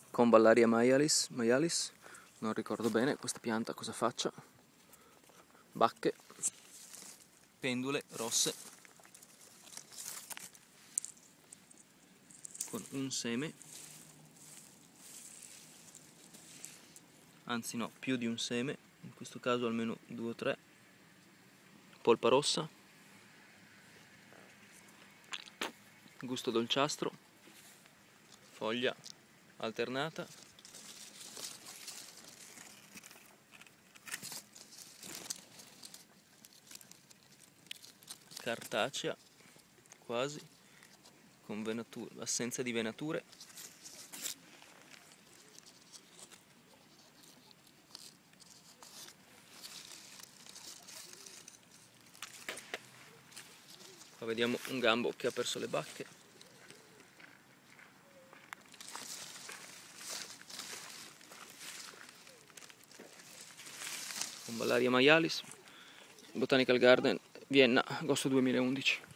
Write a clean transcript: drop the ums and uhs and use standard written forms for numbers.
Comballaria maialis, non ricordo bene questa pianta cosa faccia. Bacche, pendule rosse con un seme, anzi no, più di un seme, in questo caso almeno 2 o 3, polpa rossa, gusto dolciastro, foglia alternata, cartacea quasi, con assenza di venature. Qua vediamo un gambo che ha perso le bacche. Comballaria maialis, Botanical Garden, Vienna, agosto 2011.